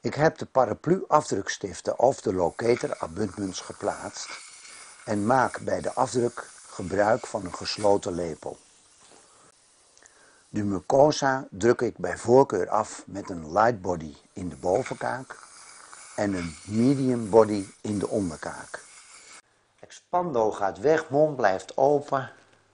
Ik heb de paraplu afdrukstiften of de locator abutments geplaatst en maak bij de afdruk gebruik van een gesloten lepel. De mucosa druk ik bij voorkeur af met een light body in de bovenkaak en een medium body in de onderkaak. Expando gaat weg, mond blijft open.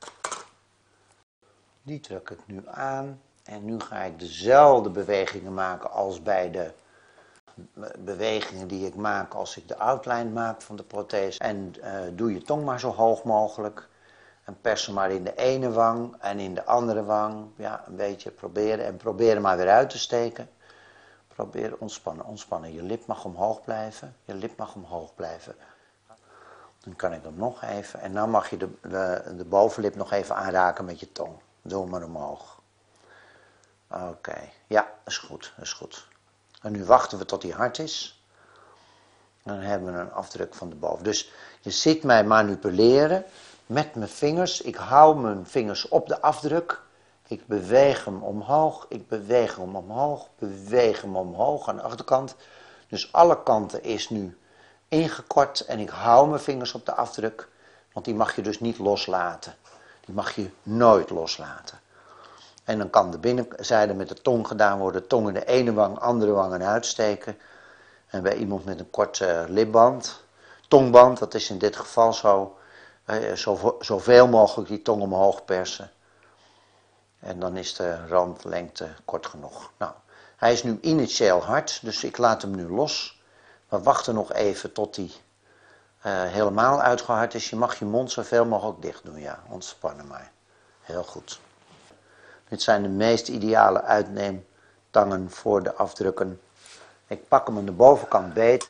Die druk ik nu aan en nu ga ik dezelfde bewegingen maken als bij de bewegingen die ik maak als ik de outline maak van de prothese. En doe je tong maar zo hoog mogelijk. En pers hem maar in de ene wang en in de andere wang. Ja, een beetje proberen. En probeer hem maar weer uit te steken. Probeer ontspannen, ontspannen. Je lip mag omhoog blijven. Je lip mag omhoog blijven. Dan kan ik hem nog even. En dan mag je de bovenlip nog even aanraken met je tong. Doe hem maar omhoog. Oké. Ja, is goed, is goed. En nu wachten we tot hij hard is. En dan hebben we een afdruk van de boven. Dus je ziet mij manipuleren met mijn vingers. Ik hou mijn vingers op de afdruk. Ik beweeg hem omhoog. Ik beweeg hem omhoog. Beweeg hem omhoog aan de achterkant. Dus alle kanten is nu ingekort. En ik hou mijn vingers op de afdruk. Want die mag je dus niet loslaten. Die mag je nooit loslaten. En dan kan de binnenzijde met de tong gedaan worden. Tong in de ene wang, andere wang en uitsteken. En bij iemand met een korte lipband, tongband, dat is in dit geval zo, zoveel mogelijk die tong omhoog persen. En dan is de randlengte kort genoeg. Nou, hij is nu initieel hard, dus ik laat hem nu los. We wachten nog even tot hij helemaal uitgehard is. Je mag je mond zoveel mogelijk dicht doen, ja, ontspannen maar. Heel goed. Dit zijn de meest ideale uitneemtangen voor de afdrukken. Ik pak hem aan de bovenkant beet.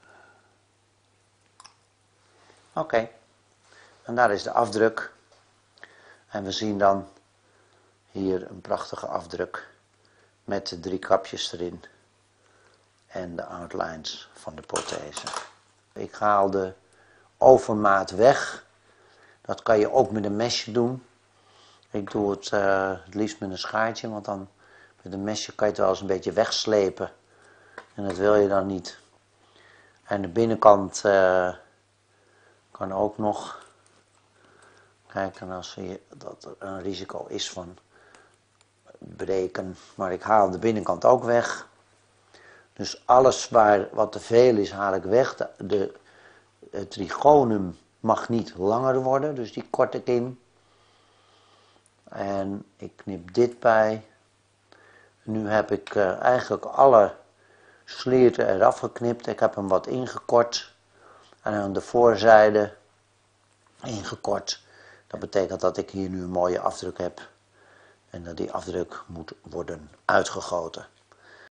Oké. En daar is de afdruk. En we zien dan hier een prachtige afdruk met de 3 kapjes erin. En de outlines van de prothese. Ik haal de overmaat weg. Dat kan je ook met een mesje doen. Ik doe het liefst met een schaartje, want dan met een mesje kan je het wel eens een beetje wegslepen. En dat wil je dan niet. En de binnenkant kan ook nog. Kijk, en als dat er een risico is van breken. Maar ik haal de binnenkant ook weg. Dus alles wat te veel is, haal ik weg. Het trigonum mag niet langer worden, dus die kort ik in. En ik knip dit bij. Nu heb ik eigenlijk alle slierten eraf geknipt. Ik heb hem wat ingekort. En aan de voorzijde ingekort. Dat betekent dat ik hier nu een mooie afdruk heb. En dat die afdruk moet worden uitgegoten.